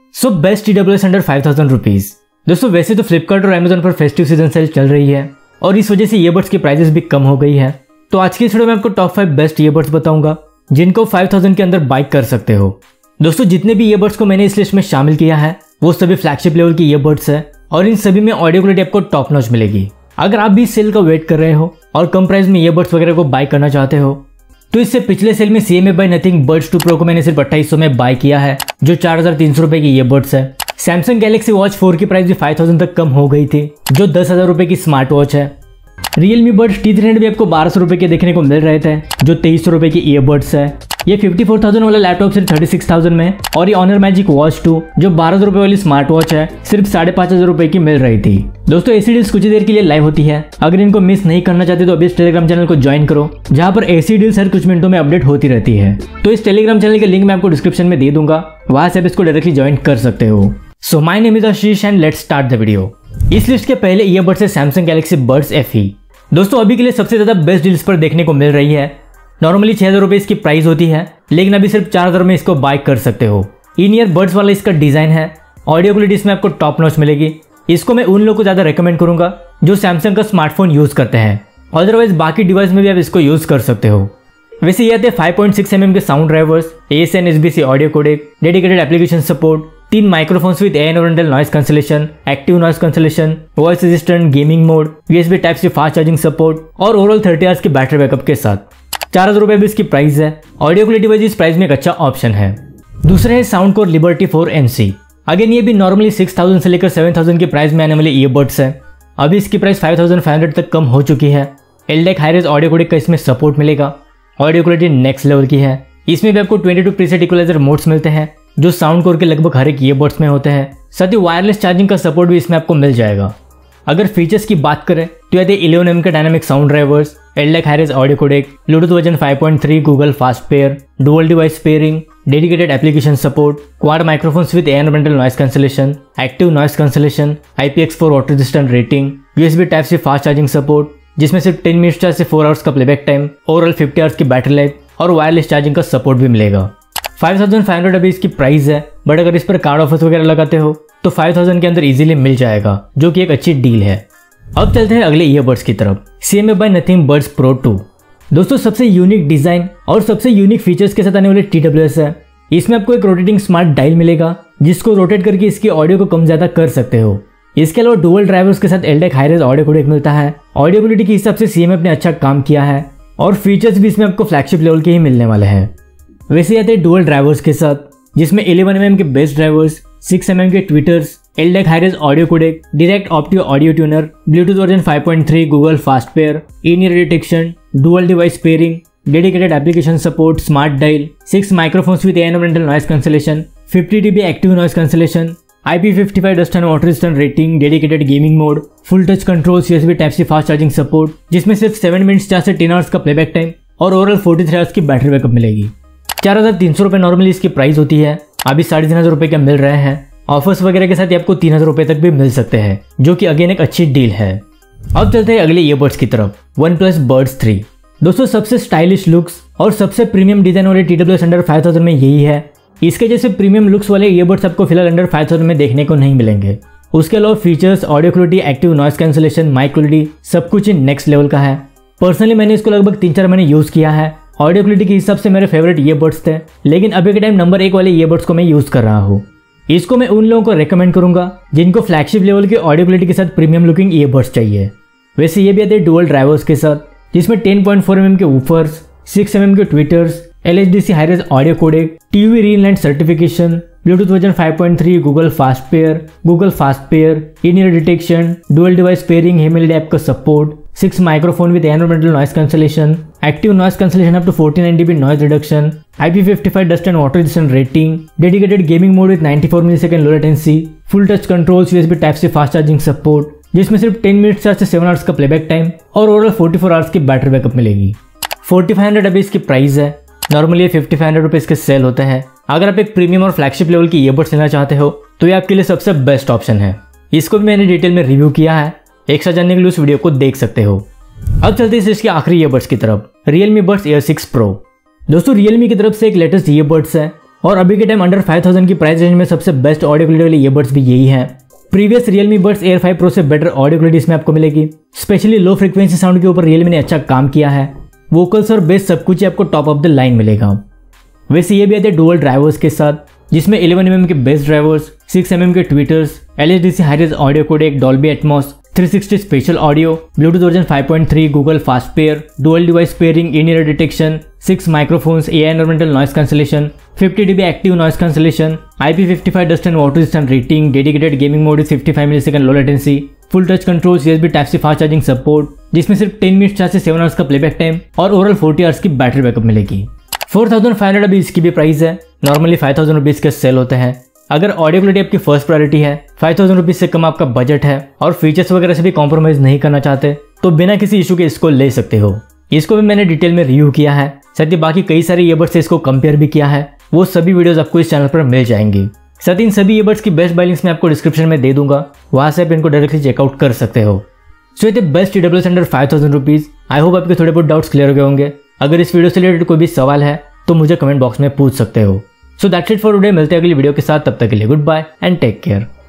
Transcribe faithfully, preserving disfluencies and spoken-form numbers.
सो best T W S under five thousand rupees. दोस्तों वैसे तो फ्लिपकार्ट और अमेजोन पर फेस्टिव सीजन सेल चल रही है और इस वजह से ईयरबड्स की प्राइसेस भी कम हो गई है। तो आज की इस वीडियो में आपको टॉप फाइव बेस्ट ईयरबड्स बताऊंगा जिनको फाइव थाउजेंड के अंदर बाय कर सकते हो। दोस्तों जितने भी ईयरबड्स को मैंने इस लिस्ट में शामिल किया है वो सभी फ्लैगशिप लेवल की ईयरबड्स है और इन सभी में ऑडियो क्वालिटी आपको टॉप नॉच मिलेगी। अगर आप भी इस सेल का वेट कर रहे हो और कम प्राइस में ईयरबड्स वगैरह को बाय करना चाहते हो तो इससे पिछले सेल में C M A by Nothing buds two pro को मैंने सिर्फ अट्ठाईस सौ में बाय किया है जो चार हजार तीन सौ रुपए की ईयरबड्स है। सैमसंग गैलेक्सी वॉच फोर की प्राइस भी फाइव थाउजेंड तक कम हो गई थी जो दस हजार रुपए की स्मार्ट वॉच है। Realme buds T three hundred भी आपको बारह सौ रुपए के देखने को मिल रहे थे जो तेईस सौ रुपए की ईयरबड्स है। ये फिफ्टी फोर थाउजेंड वाला लैपटॉप सिर्फ थर्टी सिक्स थाउजेंड में और ये ऑनर मैजिक वॉच टू जो बारह सौ रुपए वाली स्मार्ट वॉच है सिर्फ साढ़े पांच हजार रुपए की मिल रही थी। दोस्तों ऐसी डील्स कुछ देर के लिए लाइव होती है, अगर इनको मिस नहीं करना चाहते तो अभी इस टेलीग्राम चैनल को ज्वाइन करो जहां पर ऐसी डील्स हर कुछ मिनटों में अपडेट होती रहती है। तो इस टेलीग्राम चैनल के लिंक मैं आपको डिस्क्रिप्शन में दे दूंगा, वहां से आप इसको डायरेक्टली ज्वाइन कर सकते हो। So my name is Ashish and let's start the video. इस लिस्ट के पहले ईयरबड्स है Samsung Galaxy buds F E. दोस्तों अभी के लिए सबसे ज्यादा बेस्ट डील्स पर देखने को मिल रही है। नॉर्मली छह हजार रुपए इसकी प्राइस होती है लेकिन अभी सिर्फ चार हजार में इसको बाय कर सकते हो। इन ईयर बड्स वाला इसका डिजाइन है, ऑडियो क्वालिटी इसमें आपको टॉप नॉच मिलेगी। इसको मैं उन लोगों को ज्यादा रेकमेंड करूंगा जो सैमसंग का स्मार्टफोन यूज करते हैं, अदरवाइज बाकी डिवाइस में भी आप इसको यूज कर सकते हो। वैसे ये आते हैं five point six M M के sound drivers, A S N S B C audio codec, dedicated application support, तीन microphones with environmental noise cancellation, active noise cancellation, voice assistant, gaming mode, USB type C fast charging support और overall thirty hours की battery backup के साथ चार हजार रुपए भी इसकी प्राइस है। ऑडियो क्वालिटी वाइज इस प्राइस में एक अच्छा ऑप्शन है। दूसरे है sound core Liberty four N C. Again ये भी नॉर्मली सिक्स थाउजेंड से लेकर सेवन थाउजेंड की प्राइस में आने वाले ईयरबड्स है। अभी इसकी price five thousand five hundred तक कम हो चुकी है। एलडेक हाईरेज ऑडियो कोडेक का इसमें सपोर्ट मिलेगा। ऑडियो क्वालिटी नेक्स्ट लेवल की है। इसमें भी आपको twenty two preset equaliser modes मिलते हैं जो साउंड कोर के लगभग हर एक ईयरबड्स में होते हैं। साथ ही वायरलेस चार्जिंग का सपोर्ट भी इसमें आपको मिल जाएगा। अगर फीचर्स की बात करें तो यदि इलेवन एम के dynamic sound drivers, LDAC hi res audio codec, Bluetooth version five point three, Google fast pair, dual device pairing, dedicated application support, quad microphones with environmental noise cancellation, active noise cancellation, I P X four water resistant rating, USB type C fast charging support जिसमें सिर्फ ten minutes से four hours का playback time, overall fifty hours की battery life और wireless charging का support भी मिलेगा। Five thousand five hundred अभी इसकी प्राइस है, बट अगर इस पर कार्ड ऑफर्स वगैरह लगाते हो तो फाइव थाउजेंड के अंदर इजीली मिल जाएगा जो कि एक अच्छी डील है। अब चलते हैं अगले ईयरबड्स की तरफ, C M A by Nothing buds pro two. दोस्तों सबसे यूनिक डिजाइन और सबसे यूनिक फीचर्स के साथ आने वाले टी डब्ल्यू एस है। इसमें आपको एक रोटेटिंग स्मार्ट डायल मिलेगा जिसको रोटेट करके इसकी ऑडियो को कम ज्यादा कर सकते हो। इसके अलावा डुअल ड्राइवर्स के साथ एलडेक हाईरेज ऑडियो कोडेक मिलता है। ऑडियो क्वालिटी के हिसाब से सी एम ए ने अच्छा काम किया है और फीचर्स भी इसमें आपको फ्लैगशिप लेवल के ही मिलने वाले हैं। वैसे आते हैं डुअल ड्राइवर्स के साथ जिसमें इलेवन एम एम के bass drivers, six M M के tweeters, LDAC hi res audio codec, Dirac Opteo audio tuner, Bluetooth version five point three, Google fast pair, in ear detection, dual device pairing, dedicated application support, smart dial, six microphones with environmental noise cancellation, fifty DB active noise cancellation, I P fifty five dust and water resistant rating, dedicated gaming mode, full touch controls, USB type C fast charging support जिसमें सिर्फ seven minutes चार से ten hours का playback time और overall forty three hours की battery backup मिलेगी। चार हजार तीन सौ रुपए नॉर्मली इसकी प्राइस होती है, अभी साढ़े तीन हजार रुपए के मिल रहे हैं। ऑफर्स वगैरह के साथ आपको तीन हजार रुपए तक भी मिल सकते हैं जो कि अगेन एक अच्छी डील है। अब चलते हैं अगले ईयरबड्स की तरफ, वन प्लस बड्स थ्री। दोस्तों सबसे स्टाइलिश लुक्स और सबसे प्रीमियम डिजाइन वाले T W S under five thousand में यही है। इसके जैसे प्रीमियम लुक्स वाले ईयरबड्स आपको फिलहाल अंडर फाइव थाउजेंड में देखने को नहीं मिलेंगे। उसके अलावा features, audio quality, active noise cancellation, mic quality सब कुछ इन नेक्स्ट लेवल का है। पर्सनली मैंने इसको लगभग तीन चार महीने यूज किया है। ऑडियो क्वालिटी के हिसाब से मेरे फेवरेट ईयरबड्स थे लेकिन अभी के टाइम नंबर एक वाले ईयरबड्स को मैं यूज कर रहा हूँ। इसको मैं उन लोगों को रेकमेंड करूंगा जिनको फ्लैगशिप लेवल के ऑडियो क्वालिटी के साथ प्रीमियम लुकिंग ईयरबड्स चाहिए। वैसे ये भी आते हैं डुअल ड्राइवर्स के साथ जिसमें ten point four M M के वूफर्स, सिक्स एम एम के tweeters, L H D C hi res audio codec, TV Rheinland certification, Bluetooth version five point three, Google fast pair, Google fast pair, in ear detection, dual device pairing, HeyMelody app का support, six microphone with environmental noise cancellation, active noise cancellation up to forty nine DB noise reduction, I P fifty five dust and water resistant rating, dedicated gaming mode with ninety four millisecond low latency, full touch controls, USB type C fast charging support जिसमें सिर्फ ten minutes से seven hours का playback time और overall forty four hours की battery backup मिलेगी। Forty five hundred अभी इसकी price है, नॉर्मली ये फिफ्टी फाइव हंड्रेड रुपीज के सेल होते हैं। अगर आप एक प्रीमियम और फ्लैगशिप लेवल की ईयरबड्स लेना चाहते हो तो ये आपके लिए सबसे बेस्ट ऑप्शन है। इसको भी मैंने डिटेल में रिव्यू किया है, एक साथ जानने के लिए उस वीडियो को देख सकते हो। अब चलते हैं इसके आखिरी ईयरबड्स की तरफ, Realme Buds Air six Pro। दोस्तों Realme की तरफ से एक लेटेस्ट ईयरबड्स है और अभी के टाइम अंडर फाइव थाउजेंड की प्राइस रेंज में सबसे बेस्ट ऑडियो क्वालिटी वाले ईयरबड्स भी यही हैं। Previous Realme buds air five pro से बेटर ऑडियो क्वालिटी इसमें आपको मिलेगी। स्पेशली लो फ्रीक्वेंसी साउंड के ऊपर रियलमी ने अच्छा काम किया है। वोकल्स और बेस सब कुछ आपको टॉप ऑफ द लाइन मिलेगा। वैसे ये भी आते हैं डुअल ड्राइवर्स के साथ, जिसमें इलेवन एम एम के bass drivers, six M M के tweeters, L H D C hi res audio codec, Dolby Atmos, three sixty spatial audio, Bluetooth version five point three, Google fast pair, dual device pairing, in ear detection, six microphones, A I environmental noise cancellation, fifty D B active noise cancellation, I P fifty five dust and water resistant rating, dedicated gaming mode fifty five millisecond low latency, full touch controls, USB type C fast charging support, जिसमें सिर्फ ten minute charge से seven hours का playback time और overall forty hours की battery backup मिलेगी। Four thousand five hundred अभी इसकी भी प्राइस है। नॉर्मली फाइव थाउजेंड रुपीज के सेल होते हैं। अगर ऑडियो क्वालिटी आपकी फर्स्ट प्रायोरिटी है, फाइव थाउजेंड रुपीज से कम आपका बजट है और फीचर्स वगैरह से भी कॉम्प्रोमाइज नहीं करना चाहते, तो बिना किसी इशू के इसको ले सकते हो। इसको भी मैंने डिटेल में रिव्यू किया है, साथ ही बाकी कई सारे ईयरबड्स से इसको कंपेयर भी किया है। वो सभी वीडियोस आपको इस चैनल पर मिल जाएंगी। साथ ही इन सभी ईयरबड्स की बेस्ट बाय लिंक्स मैं आपको डिस्क्रिप्शन में दे दूंगा, वहां से आप इनको डायरेक्टली चेकआउट कर सकते हो। सो ये थे best earbuds under five thousand rupees. I hope आपके थोड़े बहुत डाउट्स क्लियर हो गए होंगे। अगर इस वीडियो से रिलेटेड कोई भी सवाल है तो मुझे कमेंट बॉक्स में पूछ सकते हो। So that's it for today. मिलते हैं अगली वीडियो के साथ, तब तक के लिए goodbye and take care.